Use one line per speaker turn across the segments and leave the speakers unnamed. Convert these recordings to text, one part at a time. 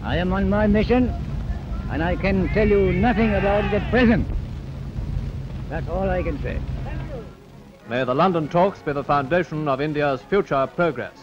I am on my mission and I can tell you nothing about it at present. That's all I can say.
May the London talks be the foundation of India's future progress.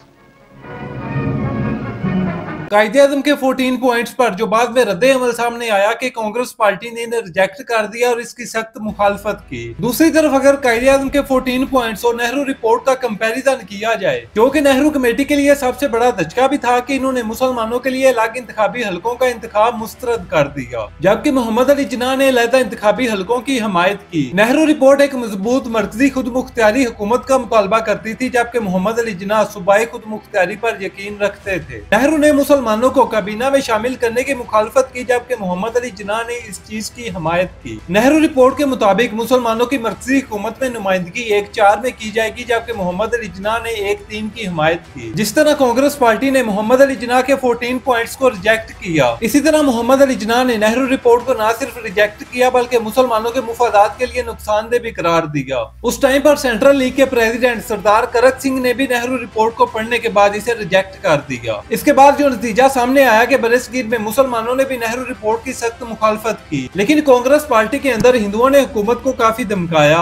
Quaid-e-Azam के 14 points पर जो बाद में रद्द-ए-अमल सामने आया कि Congress party ने इन्हें रिजेक्ट कर दिया और इसकी सख्त मुखालफत की। दूसरी तरफ अगर कायदे-ए-आज़म के 14 पॉइंट्स और नेहरू रिपोर्ट का कंपैरिजन किया जाए, क्योंकि नेहरू कमेटी के लिए सबसे बड़ा धचका भी था कि इन्होंने मुसलमानों के लिए अलग इंतखाबी हलकों का इंतखाब मुस्तरद कर दिया, जबकि मोहम्मद अली जिन्ना ने अलहदा इंतखाबी हलकों की हमायत की। नेहरू रिपोर्ट एक मजबूत मरकजी खुद मुख्तियारी हुकूमत का मुतालबा करती थी, जबकि मोहम्मद अली जिन्ना सूबाई खुद मुख्तियारी पर यकीन रखते थे। नेहरू ने मुसलमानों को काबीना में शामिल करने की मुखालफत की, जबकि मोहम्मद अली जिन्ना ने इस चीज की हमायत की। नेहरू रिपोर्ट के मुताबिक मुसलमानों की मरकजी हुकूमत में नुमाइंदगी 1-4 में की जाएगी, जबकि मोहम्मद अली जिन्ना ने 1-3 की हमायत की। जिस तरह कांग्रेस पार्टी ने मोहम्मद अली जिन्ना के 14 पॉइंट्स को रिजेक्ट किया, इसी तरह मोहम्मद अली जिन्ना ने नेहरू रिपोर्ट को न सिर्फ रिजेक्ट किया बल्कि मुसलमानों के मुफादात के लिए नुकसानदेह भी करार दिया। उस टाइम पर सेंट्रल लीग के प्रेसिडेंट सरदार करक सिंह ने भी नेहरू रिपोर्ट को पढ़ने के बाद इसे रिजेक्ट कर दिया। इसके बाद जो नतीजा सामने आया कि बरसगीर में मुसलमानों ने भी नेहरू रिपोर्ट की सख्त मुखालफत की, लेकिन कांग्रेस पार्टी के अंदर हिंदुओं ने हुकूमत को काफी धमकाया।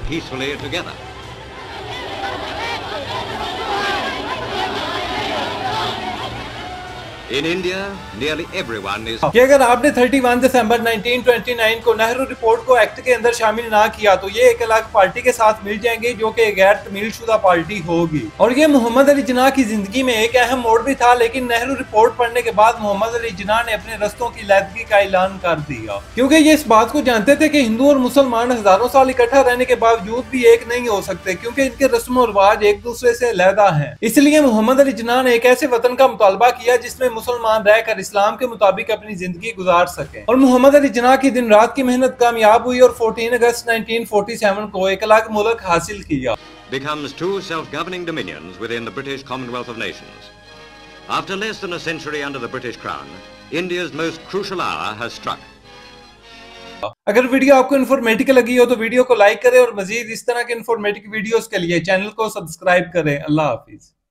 In India, nearly everyone is...
कि अगर आपने 31 दिसंबर 1929 को नेहरू रिपोर्ट को एक्ट के अंदर शामिल ना किया तो ये एक अलग पार्टी के साथ मिल जाएंगे जो कि गैर तमील शुदा पार्टी होगी। और ये मोहम्मद अली जिन्ना की जिंदगी में एक अहम मोड़ भी था, लेकिन नेहरू रिपोर्ट पढ़ने के बाद मोहम्मद अली जिन्ना ने अपने रस्तों की लैदगी का ऐलान कर दिया, क्योंकि ये इस बात को जानते थे कि हिंदू और मुसलमान हजारों साल इकट्ठा रहने के बावजूद भी एक नहीं हो सकते, क्योंकि इनके रस्म और रिवाज एक दूसरे से अलहदा है। इसलिए मोहम्मद अली जिन्ना ने एक ऐसे वतन का मुतालबा किया जिसमें मुसलमान रहकर इस्लाम के मुताबिक अपनी जिंदगी गुजार सके। और मोहम्मद अली जिन्ना की दिन रात की मेहनत कामयाब हुई और 14 अगस्त 1947 को एक अलग मुल्क हासिल किया।
becomes two self-governing dominions within the British Commonwealth of Nations. After less than a century under the British Crown, India's most crucial hour has struck.
अगर वीडियो आपको इन्फॉर्मेटिव लगी हो तो वीडियो को लाइक करें और मजीद इस तरह के इन्फॉर्मेटिव वीडियोस के लिए चैनल को सब्सक्राइब करें। अल्लाह हाफिज।